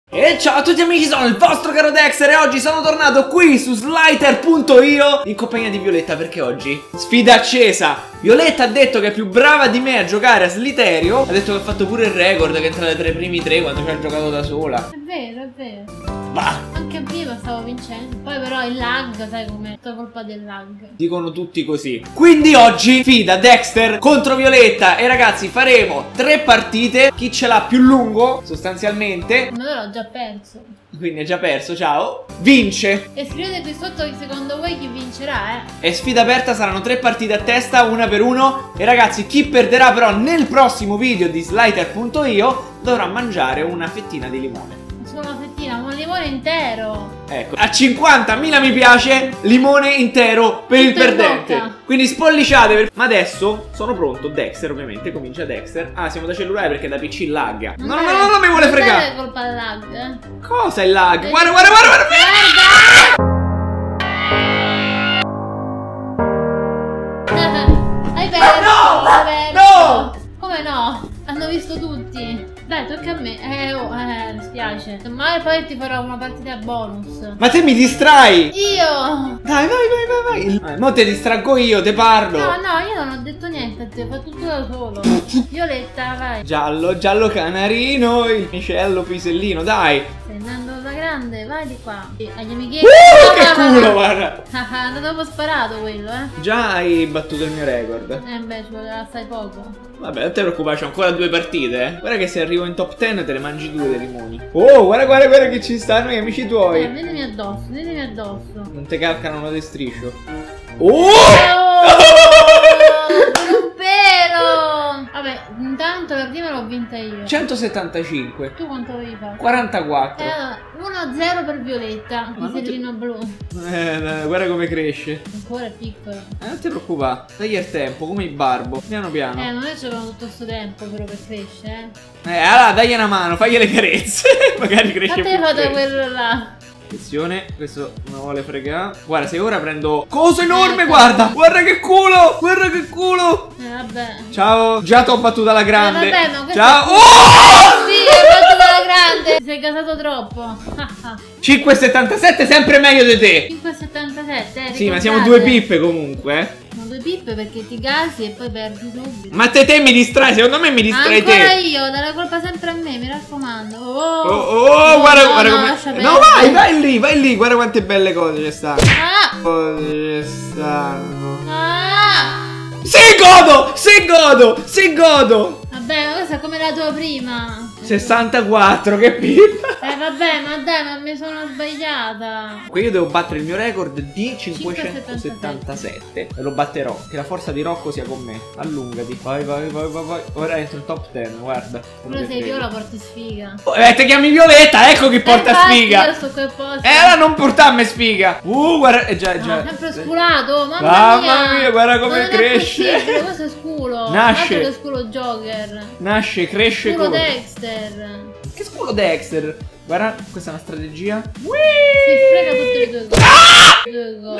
E ciao a tutti amici, sono il vostro caro Dexter e oggi sono tornato qui su Slider.io in compagnia di Violetta perché oggi sfida accesa. Violetta ha detto che è più brava di me a giocare a Sliterio. Ha detto che ha fatto pure il record, che è entrata tra i primi tre quando ci ha giocato da sola. È vero, è vero. Bah, Anche prima stavo vincendo. Poi però il lag, sai com'è? Tutta colpa del lag. dicono tutti così. Quindi oggi sfida Dexter contro Violetta. E ragazzi, faremo 3 partite. Chi ce l'ha più lungo sostanzialmente, Ma io l'ho già perso. quindi è già perso, ciao, vince. E scrivete qui sotto che secondo voi chi vincerà, È sfida aperta, saranno 3 partite a testa, una per uno. E ragazzi, chi perderà però nel prossimo video di Slider.io dovrà mangiare una fettina di limone. Solo una fettina, un limone intero. Ecco, a 50.000 mi piace, limone intero per il Tutto in perdente. bocca. Quindi spolliciate. Ma adesso sono pronto, Dexter ovviamente, comincia Dexter. Ah, siamo da cellulare perché da PC lagga. No, no, no, no, non mi vuole fregare. Non è colpa del lag, Cosa è lag? Guarda, guarda, guarda, guarda. Hai perso, no! hai perso. No! Come no? Hanno visto tutti. Dai, tocca a me. Mi spiace. Ma poi ti farò una partita bonus. Ma te mi distrai. Io! Dai, vai, vai, vai, vai. Mo te distraggo io, te parlo. No, no, io non ho detto niente a te, ho fatto tutto da solo. Violetta, vai. Giallo, giallo canarino, il micello pisellino, dai. Stai andando da grande, vai di qua. Agli amichetti. Che culo, guarda. Ah, non avevo sparato quello, Già hai battuto il mio record. Beh, ci voleva assai poco. Vabbè, non ti preoccupare, c'ho ancora 2 partite, eh. Guarda che se arrivo in top 10 te le mangi 2 dei limoni. Oh, guarda, guarda, guarda che ci stanno gli amici tuoi. Vedimi addosso, vedimi addosso. Non te calcano uno di striscio. Oh! Per un pelo! Vabbè, intanto la prima l'ho vinta io. 175. Tu quanto avevi fatto? 44. Allora, 1-0 per Violetta, Ma non pisellino blu. Guarda come cresce. Ancora è piccolo. Non ti preoccupare, dagli il tempo, come il barbo. Piano piano. Non è che avevano tutto sto tempo però per crescere, Allora dagli una mano, fagli le carezze. Magari cresce A te più. fate te. quello là. Attenzione, questo non vuole fregare. Guarda, se ora prendo coso enorme, guarda. Guarda che culo, guarda che culo. Vabbè. Ciao, già t'ho battuta alla grande. Vabbè, ma questo Ciao. è- Oh! Sì, hai fatto dalla grande. Ti sei casato troppo. 5,77 sempre meglio di te. 5,77. Sì, ma siamo 2 pippe comunque. Sono 2 pippe perché ti casi e poi perdi subito. Ma te mi distrai, secondo me mi distrai Ancora te. io, dai la colpa sempre a me, mi raccomando. Oh, guarda, no, guarda no, come. lascia No, perdere. vai lì, guarda quante belle cose ci stanno. Ah! Cose ci stanno. Ah! Se godo. Vabbè, ma questa è come la tua prima. 64, che pippa. Vabbè, ma dai, ma mi sono sbagliata. Qui io devo battere il mio record di 577 e lo batterò. Che la forza di Rocco sia con me. Allungati. Vai, vai, vai, vai, vai. Ora entro in top 10, guarda. Però sei viola, porti sfiga. Ti chiami Violetta, ecco chi porta sfiga. Io sto qui apposta. Allora non portarmi sfiga. Guarda, già. Sempre sculato, mamma mia. Guarda come Ma non è cresce. possibile, questo è sculo. Nasce. Guarda che sculo Joker. Nasce, cresce. Sculo come. Dexter. Che sculo Dexter? Guarda, questa è una strategia. Si frega tutte le due cose.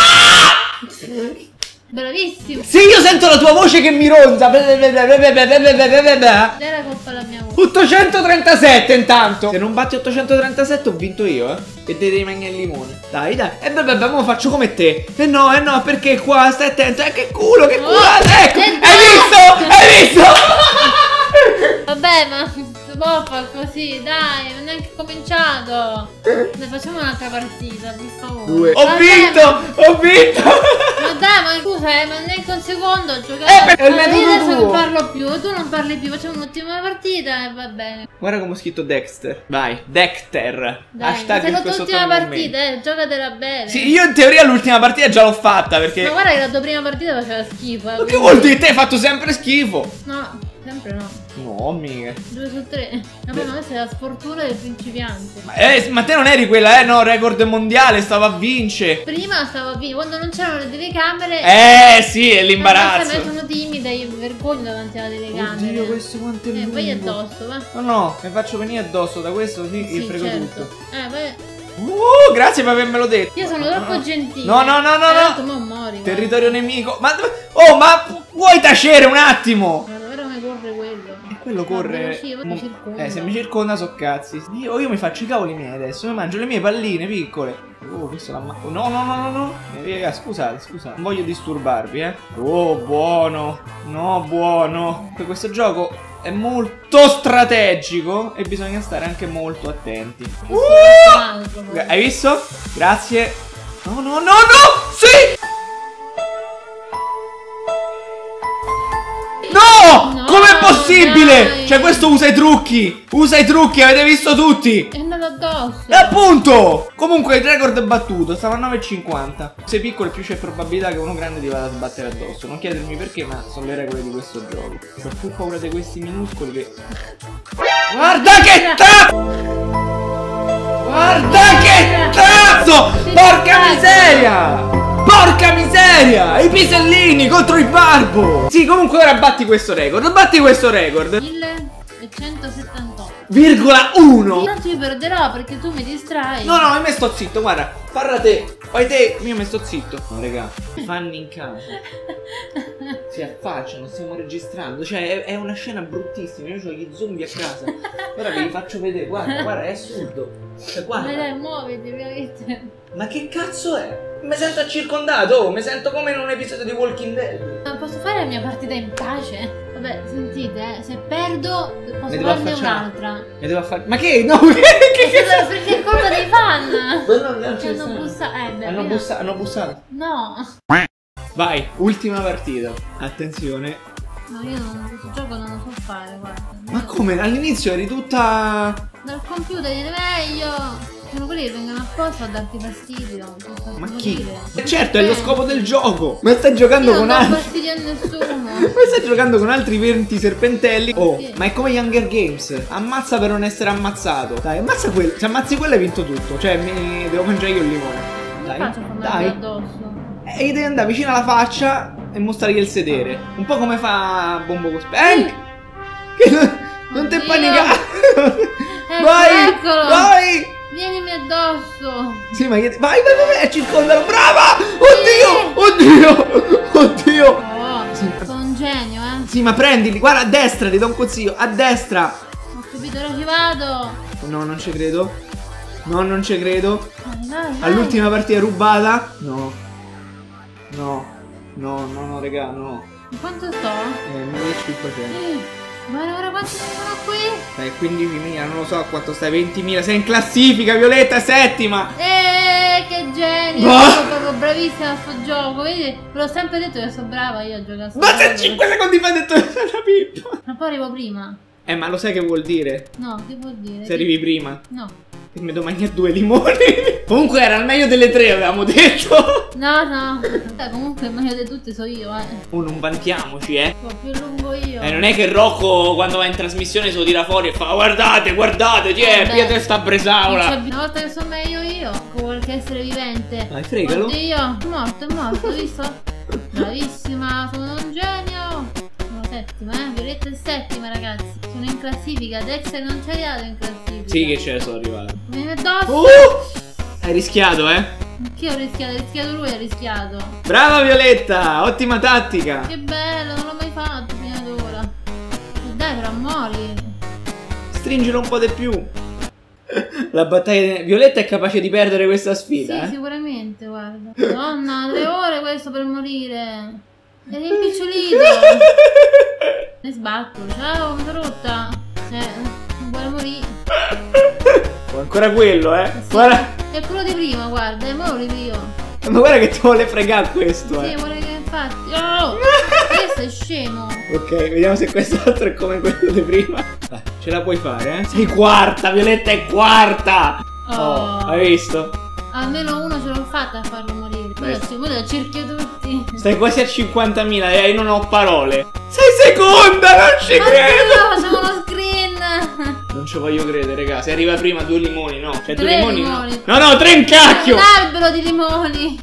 Bravissimo. Sì, io sento la tua voce che mi ronza. Era colpa la mia voce. 837 intanto. Se non batti 837 ho vinto io, E te devi mangiare il limone. Dai, dai. E beh, mo faccio come te. No, perché qua stai attento. Che culo, che culo. Ecco. Hai visto? Vabbè, ma si può fare così, dai, non è neanche cominciato. Ne facciamo un'altra partita, per favore. Ho vinto. Ma dai, ma scusa, ma neanche un secondo ho giocato. È il metodo io adesso tuo. non parlo più, tu non parli più, facciamo un'ultima partita e va bene. Guarda come ho scritto Dexter. Vai, Dexter. Dai, Hashtag sei qui l'ultima sotto nei partita, giocatela bene. Sì, io in teoria l'ultima partita già l'ho fatta perché. Ma guarda che la tua prima partita faceva schifo. Ma che vuol dire? Te hai fatto sempre schifo. No, sempre no. No, mica. 2 su 3. Vabbè, ma questa è la sfortuna del principiante. Ma te non eri quella, no, record mondiale, stava a vincere. Prima stavo a vincere, quando non c'erano le telecamere. Sì, è l'imbarazzo. Sono timida, io mi vergogno davanti alla telecamera. Oddio, questo quanto è lungo. Vai addosso, va. No, mi faccio venire addosso da questo così Sì, frego certo. tutto. Vai. Grazie per avermelo detto. Io sono troppo gentile. No. Tanto mo mori. Territorio nemico. Ma vuoi tacere un attimo? Guarda come corre quello. Quello quello corre. Se mi circonda so cazzi. Io mi faccio i cavoli miei adesso. Mi mangio le mie palline piccole. Oh, questo l'ha no. Raga, scusate. Non voglio disturbarvi, Oh, buono. No, buono. Questo gioco è molto strategico e bisogna stare anche molto attenti. Hai visto? Grazie. No. Sì! No! Com'è possibile? Dai. Cioè questo usa i trucchi. Avete visto tutti. È andato addosso. E appunto. Comunque il record è battuto. Stava a 9,50. Se piccolo più c'è probabilità che uno grande ti vada a sbattere addosso. Non chiedermi perché, ma sono le regole di questo gioco. Ho più paura di questi minuscoli che... Guarda che cazzo! Porca miseria! Porca miseria! I pisellini contro il barbo! Sì, comunque ora batti questo record. 1178. Virgola 1. Non ti perderò perché tu mi distrai. No, a me sto zitto, guarda. Parla te. Fai te. Io mi sto zitto. No, raga. Fanni in casa. Si affacciano, stiamo registrando. Cioè, è una scena bruttissima. Io ho gli zombie a casa. Ora ve li faccio vedere. Guarda, è assurdo. Cioè, guarda. Dai, muoviti, ovviamente. Ma che cazzo è? Mi sento circondato, mi sento come in un episodio di Walking Dead. Ma posso fare la mia partita in pace? Vabbè, sentite, se perdo posso farne un'altra. Mi devo fare. Ma che? No, che perché è colpa dei fan. Non ci hanno bussato. Hanno bussato. No. Vai, ultima partita. Attenzione. No, io questo gioco non lo so fare, guarda. Ma come? All'inizio eri tutta... Dal computer viene meglio. Sono quelli che vengono apposta a darti fastidio. Ma chi? Certo, è lo scopo del gioco. Ma stai giocando con altri. Non do fastidio a nessuno. Ma stai giocando con altri 20 serpentelli. Oh, ma è come gli Hunger Games. Ammazza per non essere ammazzato. Dai, ammazza quello. Se ammazzi quello hai vinto tutto. Cioè, mi devo mangiare io il limone. Dai. Addosso. E gli devi andare vicino alla faccia e mostrargli il sedere. Un po' come fa Bombo Cosplay. Che non ti panicare. Vai. Vienimi addosso. Sì, ma vai, circondalo. Brava. Oddio. Oh, sì. Sono un genio, Sì, ma prendili. Guarda, a destra, ti do un consiglio. A destra. Ho capito, ora ci vado. No, non ci credo. Non ci credo. Vai. All'ultima partita rubata. No, raga, no. Quanto sto? 1500. Ma ora quanti sono qui? Dai, 15.000, non lo so quanto stai, 20.000, sei in classifica, Violetta, settima! Che genio! Sono proprio bravissima a sto gioco, vedi? Ve l'ho sempre detto che sono brava io a giocare a sto gioco. Ma se 5 secondi fa hai detto che sei una pippa! Ma poi arrivo prima. Ma lo sai che vuol dire? No, che vuol dire? Se arrivi prima? No. E mi domani a 2 limoni. Comunque era il meglio delle 3, avevamo detto. No. Comunque il meglio di tutte so io, Oh, non vantiamoci, Un po' più lungo io. Non è che Rocco quando va in trasmissione se lo tira fuori e fa guardate, Pietro sta a Bresaola. Una volta che so meglio io, con qualche essere vivente. Dai, fregalo. Oddio, è morto, visto? Bravissima, sono un genio. Sono settima, Violetta è settima, ragazzi. Sono in classifica, Dexter non c'è arrivato in classifica. Sì che ce ne sono arrivato. Vieni addosso. Hai rischiato, Chi ho rischiato lui, ha rischiato. Brava Violetta, ottima tattica. Che bello, non l'ho mai fatto prima d'ora. Dai, però muori. Stringilo un po' di più. La battaglia. Violetta è capace di perdere questa sfida. Sì, sicuramente, guarda. Madonna, 3 ore questo per morire. È rimpicciolito. Ne sbatto. Ciao, mi sono rotta. Non vuole morire. Ancora quello, Sì. Guarda. È quello di prima, guarda, è mori io. Ma guarda che ti vuole fregare questo, Sì, vuole che infatti. Oh! Questo è scemo. Ok, vediamo se quest'altro è come quello di prima. Ce la puoi fare, Sei quarta, Violetta è quarta. Oh, hai visto? Almeno uno ce l'ho fatta a farlo morire. Poi lo cerchio tutti. Stai quasi a 50.000 e io non ho parole. Sei seconda, non ci credo. No, facciamo lo screen. Non ci voglio credere, raga. Se arriva prima 2 limoni, no. Cioè 3 2 limoni, limoni. No, 3 in cacchio. Un albero di limoni.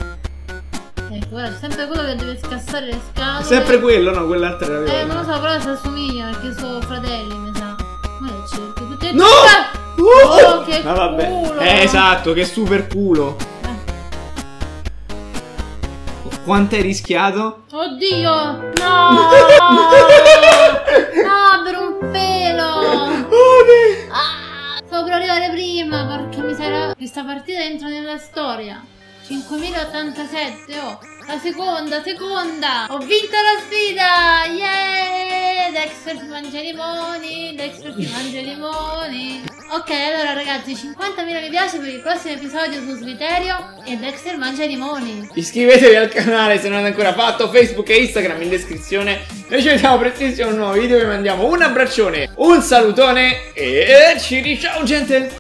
Ecco, guarda, c'è sempre quello che deve scassare le scatole. Sempre quello, no, quell'altra era vero. Non lo so, però si assomigliano perché sono fratelli, mi sa. Ma le cerchi tutte e no! Oh, che vabbè. culo. Esatto, che super culo. Quanto hai rischiato? Oddio! No! No, per un ore prima, porca miseria. Questa partita entra nella storia. 5087, oh. La seconda. Ho vinto la sfida! Yeah! Dexter si mangia i limoni. Ok, allora ragazzi, 50.000 mi piace per il prossimo episodio su Sliterio e Dexter mangia i limoni. Iscrivetevi al canale se non l'avete ancora fatto, Facebook e Instagram in descrizione. Noi ci vediamo prestissimo in un nuovo video, vi mandiamo un abbraccione, un salutone e ci ciao gente!